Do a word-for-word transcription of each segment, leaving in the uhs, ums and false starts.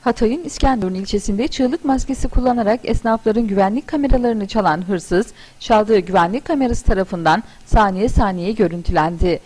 Hatay'ın İskenderun ilçesinde çığlık maskesi kullanarak esnafların güvenlik kameralarını çalan hırsız, çaldığı güvenlik kamerası tarafından saniye saniye görüntülendi.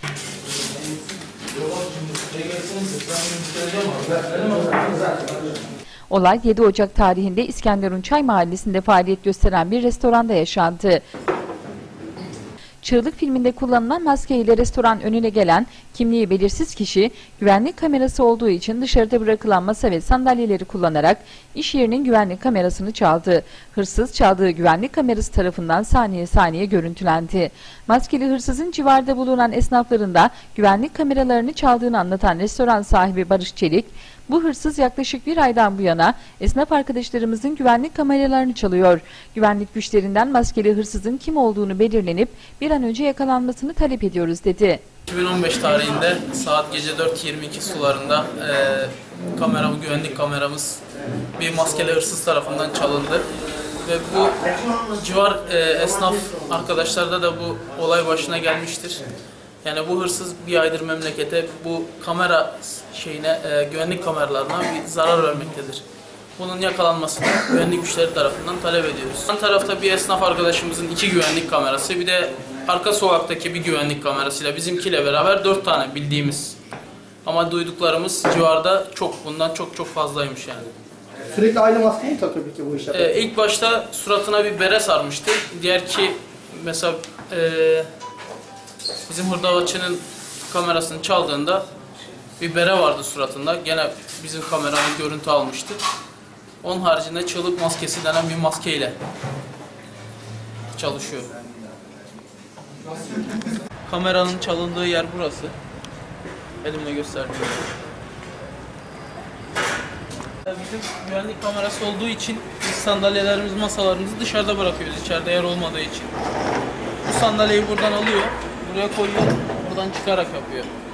Olay yedi Ocak tarihinde İskenderun Çay Mahallesi'nde faaliyet gösteren bir restoranda yaşandı. Çığlık filminde kullanılan maskeyle restoran önüne gelen kimliği belirsiz kişi, güvenlik kamerası olduğu için dışarıda bırakılan masa ve sandalyeleri kullanarak iş yerinin güvenlik kamerasını çaldı. Hırsız çaldığı güvenlik kamerası tarafından saniye saniye görüntülendi. Maskeli hırsızın civarda bulunan esnafların da güvenlik kameralarını çaldığını anlatan restoran sahibi Barış Çelik, bu hırsız yaklaşık bir aydan bu yana esnaf arkadaşlarımızın güvenlik kameralarını çalıyor. Güvenlik güçlerinden maskeli hırsızın kim olduğunu belirlenip bir an önce yakalanmasını talep ediyoruz dedi. iki bin on beş tarihinde saat gece dört yirmi iki sularında e, kameramız, güvenlik kameramız bir maskeli hırsız tarafından çalındı. Ve bu civar e, esnaf arkadaşlarda da bu olay başına gelmiştir. Yani bu hırsız bir aydır memlekete bu kamera şeyine, e, güvenlik kameralarına bir zarar vermektedir. Bunun yakalanmasını güvenlik güçleri tarafından talep ediyoruz. Yan tarafta bir esnaf arkadaşımızın iki güvenlik kamerası, bir de arka sokaktaki bir güvenlik kamerasıyla bizimkiyle beraber dört tane bildiğimiz. Ama duyduklarımız civarda çok, bundan çok çok fazlaymış yani. Sürekli aynı maskeyi mi takıyor peki bu iş yaparken? Ee, ilk başta suratına bir bere sarmıştı. Diğer ki mesela e, bizim hırdavatçının kamerasını çaldığında bir bere vardı suratında. Gene bizim kameranın görüntü almıştı. Onun haricinde çığlık maskesi denen bir maskeyle çalışıyor. Kameranın çalındığı yer burası. Elimle gösterdiğim. Bizim güvenlik kamerası olduğu için biz sandalyelerimizi, masalarımızı dışarıda bırakıyoruz, içeride yer olmadığı için. Bu sandalyeyi buradan alıyor, buraya koyuyor, buradan çıkarak yapıyor.